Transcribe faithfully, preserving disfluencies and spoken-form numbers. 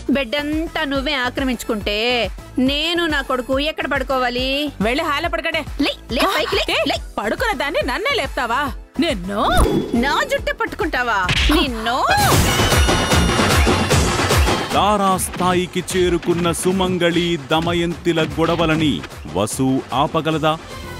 Bed అంతా నువ్వే ఆక్రమించుకుంటే నేను నా కొడుకు ఎక్కడ పడుకోవాలి? వెళ్ళి హాల పడకడే. పడుకున్న దాన్ని నన్నే లేపుతావా? నిన్ను నా జుట్టు పట్టుకుంటావా? నిన్ను తారాస్థాయికి చేరుకున్న సుమంగళి దమయంతిల గొడవలని వసు ఆపగలదా?